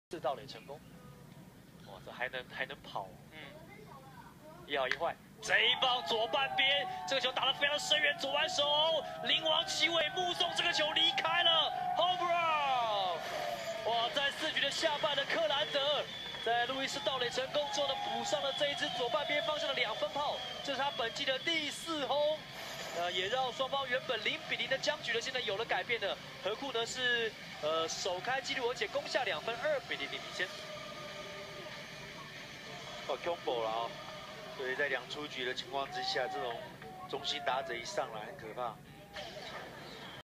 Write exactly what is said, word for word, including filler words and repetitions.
四盗垒成功，哇，这还能还能跑，嗯，一好一坏，这一棒左半边，这个球打得非常深远，左腕手，灵王齐伟目送这个球离开了 ，home run！ 哇，在四局的下半的克兰德，在路易斯盗垒成功之后呢，补上了这一支左半边方向的两分炮，这是他本季的第四轰。 呃，也让双方原本零比零的僵局呢，现在有了改变的。何库呢是呃首开纪录，而且攻下两分，二比零领先。 哦 ，combo 了哦，所以在两出局的情况之下，这种中心打者一上来很可怕。